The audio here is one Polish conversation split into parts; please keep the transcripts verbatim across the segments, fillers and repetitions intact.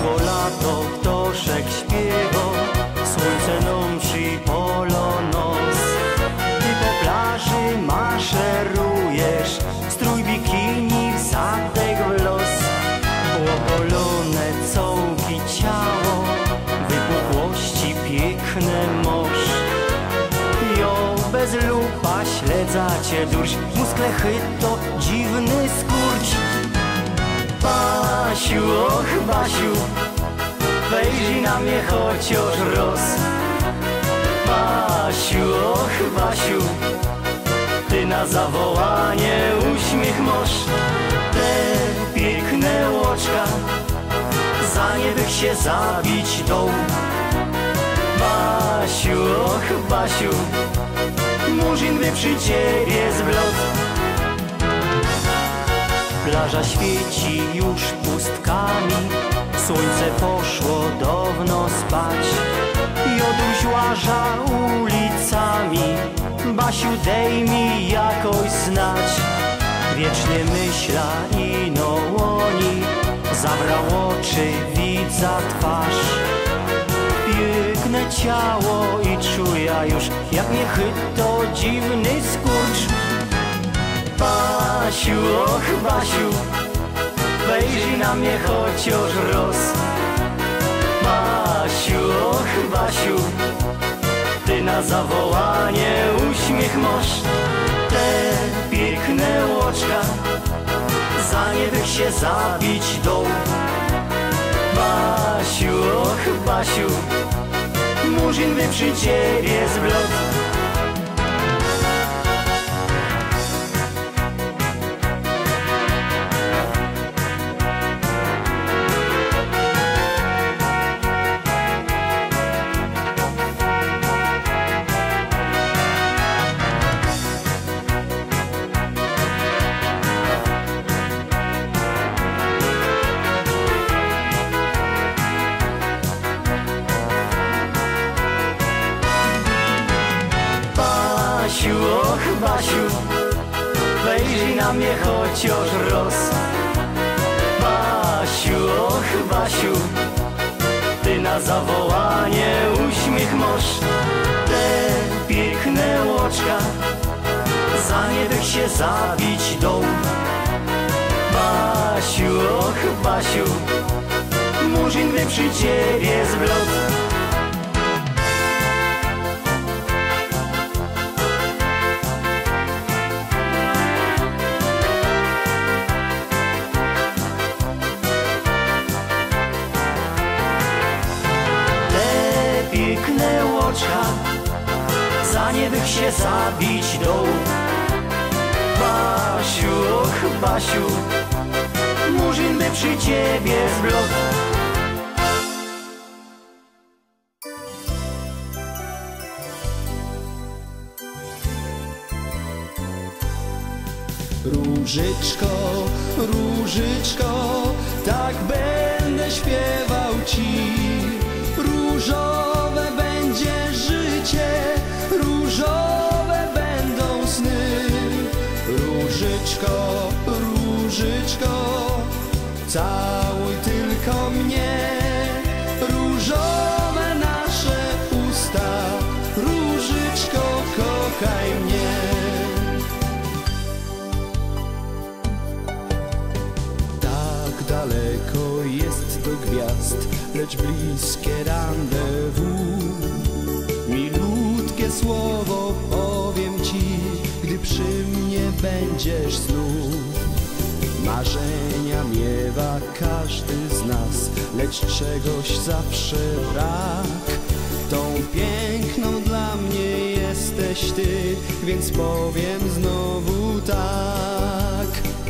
Przyszło lato, ptoszek śpiewa, słońce nam przypolo nos. Ty po plaży maszerujesz, strój bikini, zadek w los. Opolone cołki ciało, wypukłości piękne moż. Jo bez lupa śledza cię durś, muskle chyto dziwny skurcz. Basiu, och Basiu, wejrzyj na mnie chociaż roz. Basiu, och Basiu, ty na zawołanie uśmiech masz. Te piękne łoczka, za nie bych się zabić dął. Basiu, och Basiu, murzyn by przy ciebie zblot. Plaża świeci już pustkami, słońce poszło dawno spać. Joduś łaża ulicami, Basiu dej mi jakoś znać. Wiecznie myśla i no łoni, zabrał oczy, widza twarz. Piękne ciało i czuja już, jak mnie chyto dziwny skurcz. Basiu, och Basiu, wejrzyj na mnie chociaż roz. Basiu, och Basiu, ty na zawołanie uśmiech masz. Te piękne łoczka, za nie bych się zabić dął. Basiu, och Basiu, murzyn by przy ciebie zblot. Basiu, och Basiu, wejrzyj na mnie chociaż roz. Basiu, och Basiu, ty na zawołanie uśmiech masz. Te piękne łoczka, za nie bych się zabić dął. Basiu, och Basiu, murzyn by przy ciebie zblot. Piękne łoczka, za nie bych się zabić dął. Basiu, och Basiu, murzyn by przy ciebie zblot. Różyczko, różyczko, tak będę śpiewał ci. Różowe będzie życie, różowe będą sny. Różyczko, różyczko, całuj tylko mnie. Różowe nasze usta, różyczko, kochaj mnie. Tak daleko jest do gwiazd, lecz bliskie rendezvous. Milutkie słowo powiem ci, gdy przy mnie będziesz znów. Marzenia miewa każdy z nas, lecz czegoś zawsze brak. Tą piękną dla mnie jesteś ty, więc powiem znowu tak.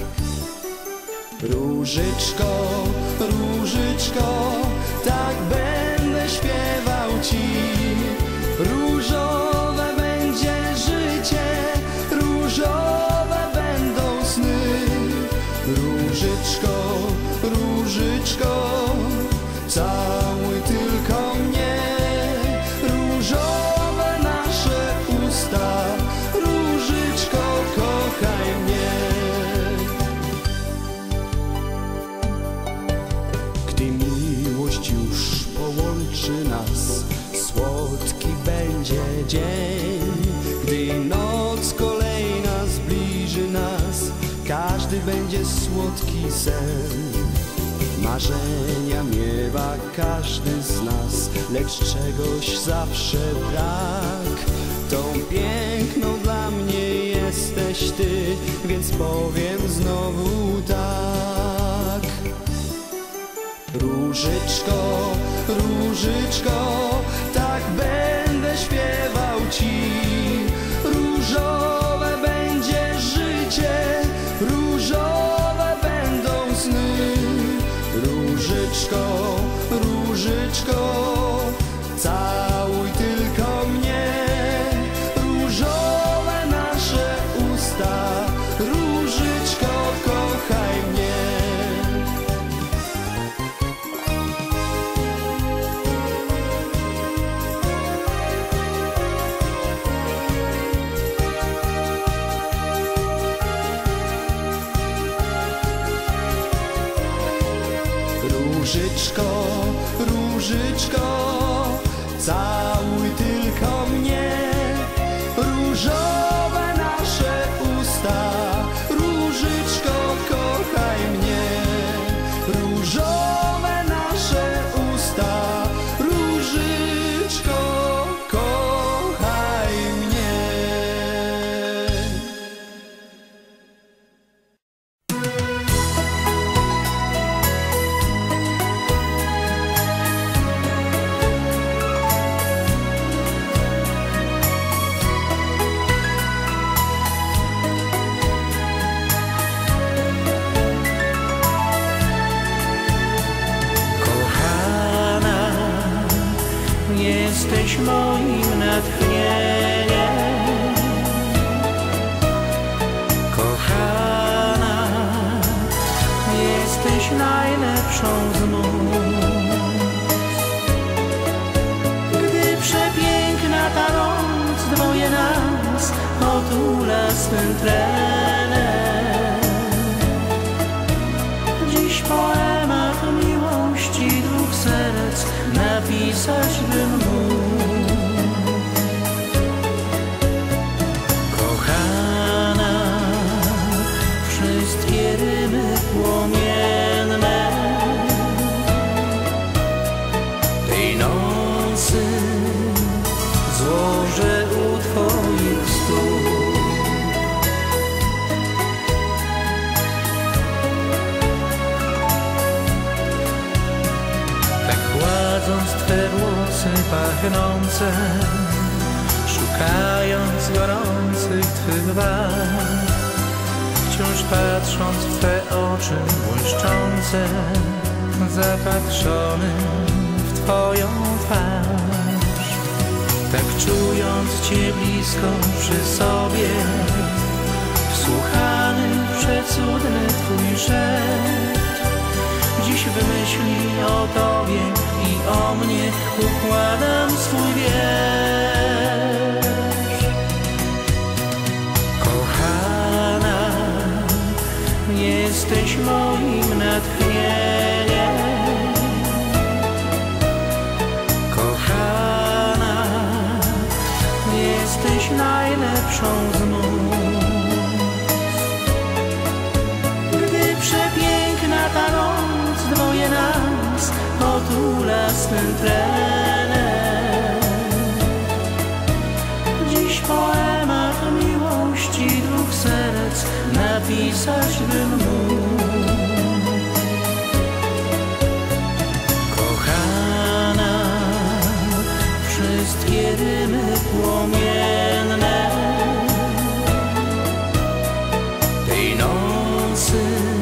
Różyczko, różyczko, tak będę śpiewał ci. Różowe będzie życie, różowe będą sny. Różyczko, różyczko, całuj tylko mnie. Różowe nasze usta, różyczko, kochaj mnie. Gdy miłość będzie dzień, gdy noc kolejna zbliży nas, każdy będzie słodki sen. Marzenia miewa każdy z nas, lecz czegoś zawsze brak. Tą piękną dla mnie jesteś ty, więc powiem znowu tak. Różyczko, różyczko, tak będę śpiewał ci. Różowe będzie życie, różowe będą sny. Różyczko, różyczko, całuj tylko mnie. Różowe nasze usta, różyczko, kochaj mnie. Różyczko, różyczko, całuj tylko mnie. Różowe nasze usta, różyczko, kochaj mnie. Różowe nasze usta, różyczko, kochaj mnie. Jesteś moim natchnieniem, kochana, jesteś najlepszą z móc. Gdy przepiękna ta noc dwoje nas otula swym tlenem, dziś poemat miłości dwóch serc napisać bym mógł. Kochana, wszystkie rymy płomienne tej nocy złożę u twoich stóp. Gładząc twe włosy pachnące, szukając gorących twych warg, wciąż patrząc w twe oczy błyszczące, zapatrzony w twoją twarz. Tak czując cię blisko przy sobie, wsłuchany w przecudny twój szept, dziś w myśli o tobie i o mnie układam swój wiersz. Kochana, jesteś moim natchnieniem, kochana, jesteś najlepszą z móc. Gdy przepiękna ta noc dwoje nas otula swym tlenem, dziś poemat miłości dwóch serc napisać bym mógł. Kochana, wszystkie rymy płomienne tej nocy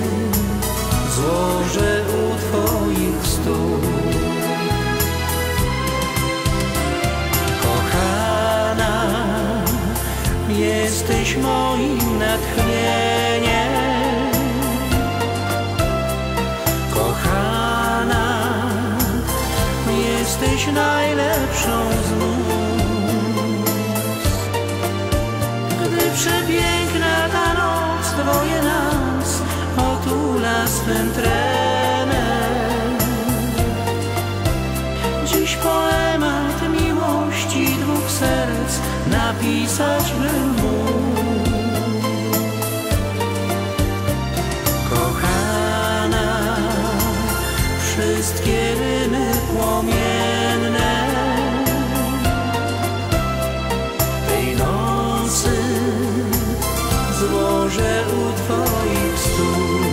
złożę u twoich stóp. Kochana, jesteś moim natchnieniem, kochana, jesteś najlepszą z móc. Gdy przepiękna ta noc dwoje nas otula swym trenem, dziś poemat miłości dwóch serc opisać bym mógł. Kochana, wszystkie rymy płomienne tej nocy złożę u twoich stóp.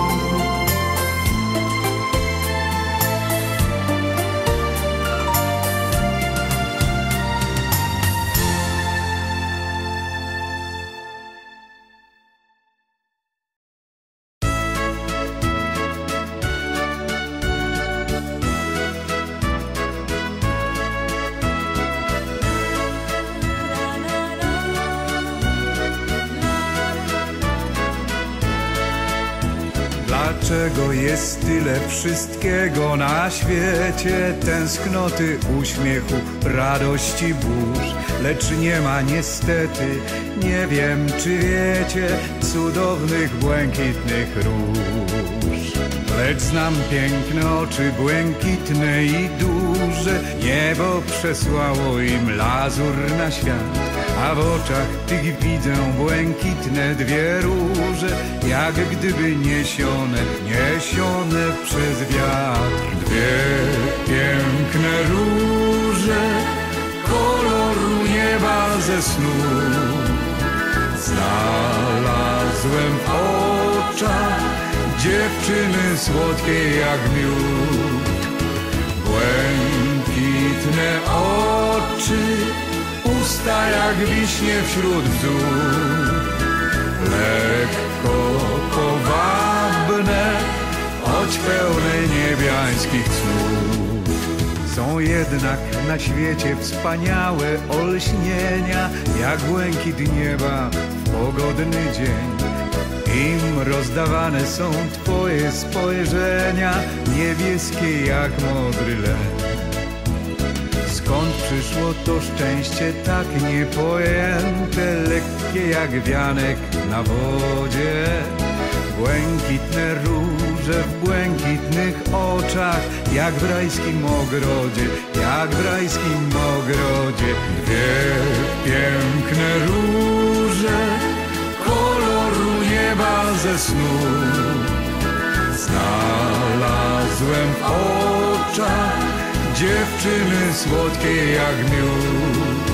Dlaczego jest tyle wszystkiego na świecie? Tęsknoty, uśmiechu, radości, burz. Lecz nie ma niestety, nie wiem czy wiecie, cudownych, błękitnych róż. Lecz znam piękne oczy, błękitne i duże. Niebo przesłało im lazur na świat, a w oczach tych widzę błękitne dwie róże, jak gdyby niesione, niesione przez wiatr. Dwie piękne róże koloru nieba ze snu znalazłem w oczach dziewczyny słodkiej jak miód. Błękitne oczy, usta jak wiśnie wśród bzór, lekko powabne, choć pełne niebiańskich snów. Są jednak na świecie wspaniałe olśnienia, jak błękit nieba w pogodny dzień. Im rozdawane są twoje spojrzenia, niebieskie jak modry len. Skąd przyszło to szczęście tak niepojęte, lekkie jak wianek na wodzie? Błękitne róże w błękitnych oczach, jak w rajskim ogrodzie, jak w rajskim ogrodzie. Dwie piękne róże koloru nieba ze snu znalazłem w oczach dziewczyny słodkiej jak miód.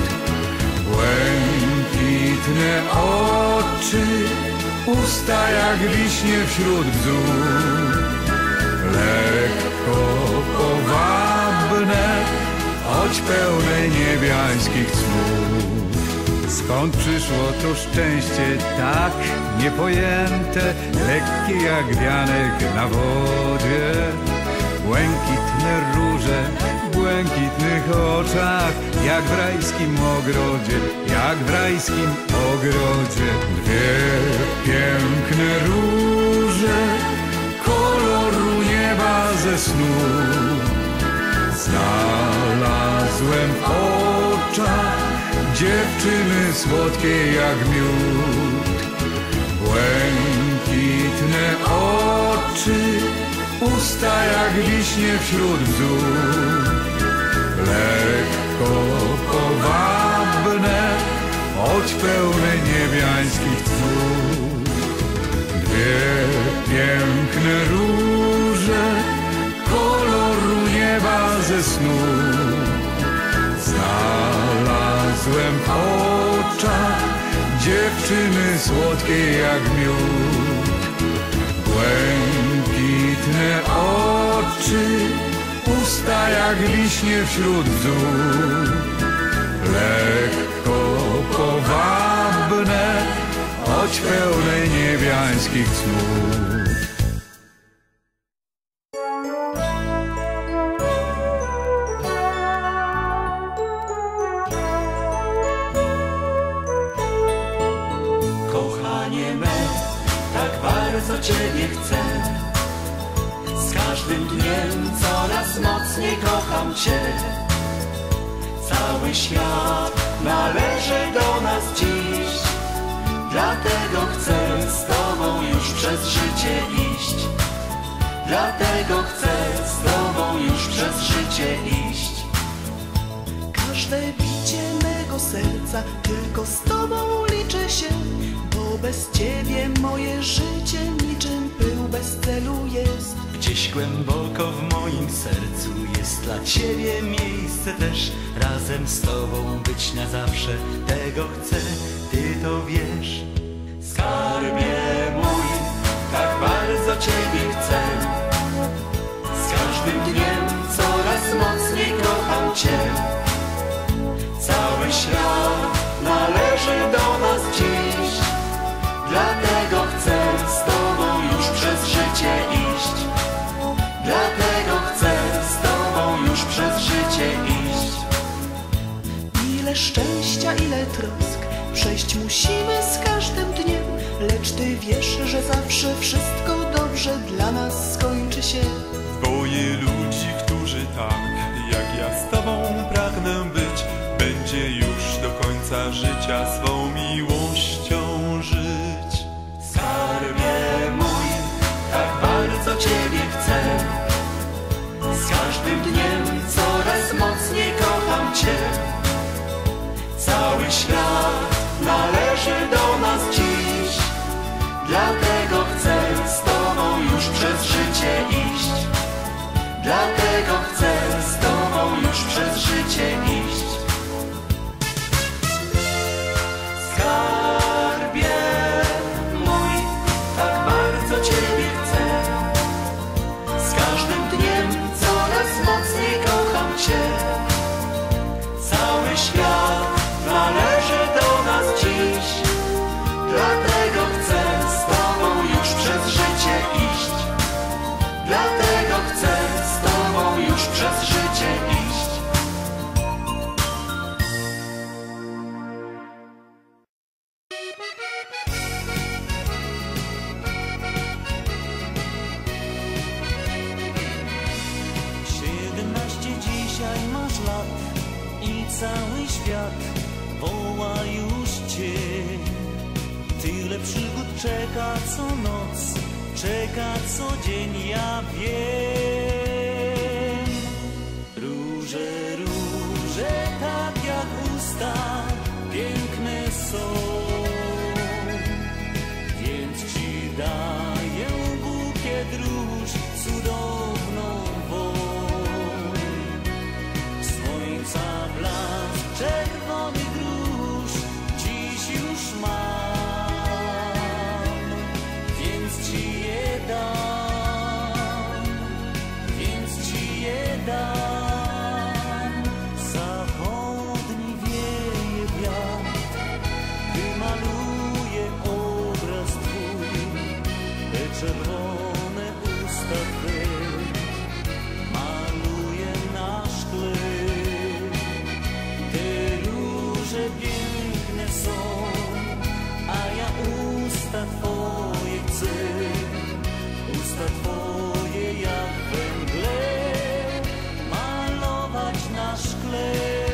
Błękitne oczy, usta jak wiśnie wśród bzór, lekko powabne, choć pełne niebiańskich snów. Skąd przyszło to szczęście tak niepojęte, lekkie jak wianek na wodzie? Błękitne róże w błękitnych oczach, jak w rajskim ogrodzie, jak w rajskim ogrodzie. Dwie piękne róże koloru nieba ze snu znalazłem w oczach dziewczyny słodkiej jak miód. Błękitne oczy, usta jak wiśnie wśród bzór, lekko powabne, choć pełne niebiańskich twór. Dwie piękne róże koloru nieba ze snu znalazłem w oczach dziewczyny słodkiej jak miód. Błękitne oczy, usta jak wiśnie wśród bzór, lekko powabne, choć pełne niebiańskich snów. Kochanie me, tak bardzo Ciebie chcę. Z każdym dniem coraz mocniej kocham Cię. Cały świat należy do nas dziś, dlatego chcę z Tobą już przez życie iść. Dlatego chcę z Tobą już przez życie iść. Każde bicie mego serca, tylko z Tobą liczę się, bo bez Ciebie moje życie niczym pył bez celu jest. Gdzieś głęboko w moim sercu jest dla Ciebie miejsce też. Razem z Tobą być na zawsze, tego chcę, Ty to wiesz. Skarbie mój, tak bardzo Ciebie chcę. Z każdym dniem coraz mocniej kocham Cię. Cały świat należy do nas dziś, dlatego chcę z Tobą już przez życie iść. Dlatego chcę z Tobą już przez życie iść. Ile szczęścia, ile trosk przejść musimy z każdym dniem, lecz Ty wiesz, że zawsze wszystko dobrze dla nas skończy się. Dwoje ludzi, którzy tak jak ja z Tobą pragnę być, będzie już do końca życia swą miłością żyć. Skarbie mój, tak bardzo Ciebie chcę. Z każdym dniem coraz mocniej kocham Cię. Cały świat należy do nas dziś, dlatego chcę z Tobą już przez życie iść. Dlatego chcę z Tobą już przez życie iść. Skarbie mój, tak bardzo Ciebie chcę. Z każdym dniem coraz mocniej kocham Cię. Cały świat należy do nas dziś, dlatego chcę z Tobą już przez życie iść. Dlatego chcę z Tobą już przez życie iść. Siedemnaście dzisiaj masz lat i cały świat woła już Cię. Tyle przygód czeka co noc, czeka co dzień, ja wiem. Róże, róże, tak jak usta, piękne są, więc Ci daję bukiet róż, cudowną woń. Słońca blask, czerwonych róż dziś już mam, więc Ci je dam, więc Ci je dam. Zachodni wieje wiatr, wymaluje obraz Twój, te czerwone usta Twe maluje na szkle. Te róże piękne są, a ja usta Twoje chcę, usta Twoje jak we mgle malować na szkle.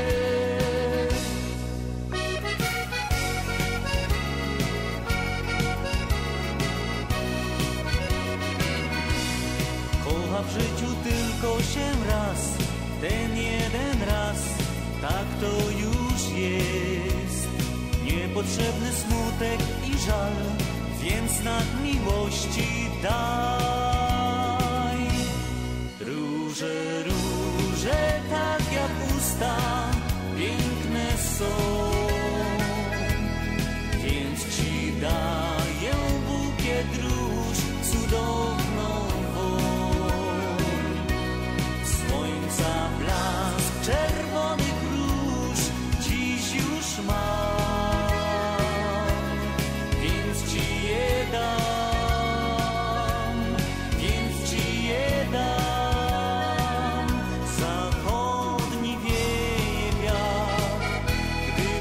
Kocha w życiu tylko się raz, ten jeden raz, tak to już jest. Niepotrzebny smutek i żal, więc znak miłości daj. Róże, róże, tak jak usta, piękne są, więc Ci daję bukiet róż, cudowną woń. Słońca blask, czerwonych róż dziś już mam, więc Ci je dam, więc Ci je dam. Zachodni wieje wiatr, gdy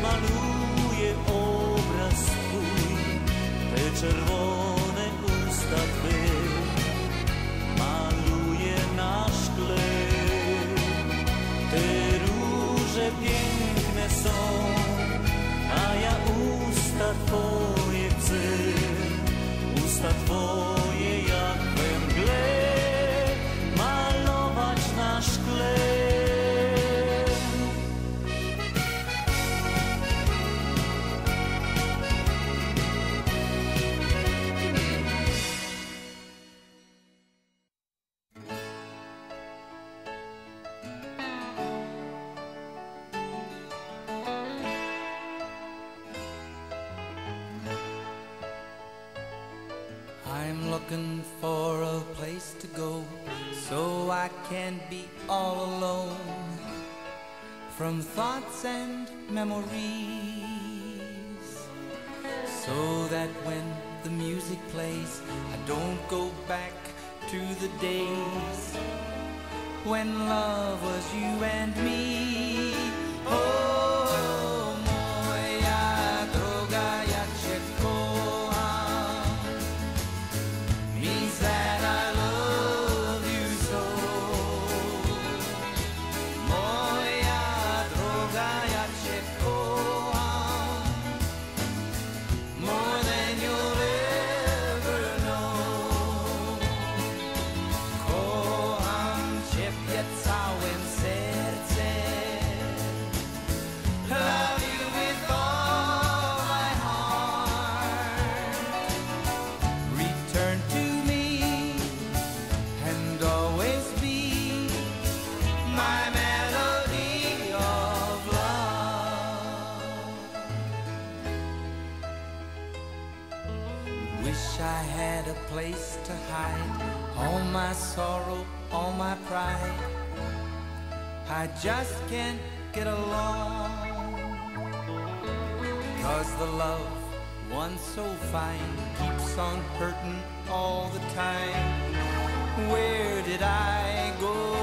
can't be all alone from thoughts and memories, so that when the music plays I don't go back to the days when love was you and me. Oh, moja droga, ja cię kocham, means that I love you so. Moja droga, ja cię kocham, more than you'll ever know. Kocham ciebie całym sercem, love you with all my heart. Return to me and always be my melody of love. Wish I had a place to hide all my sorrow, all my pride. I just can't get along, 'cause the love once so fine keeps on hurting all the time. Where did I go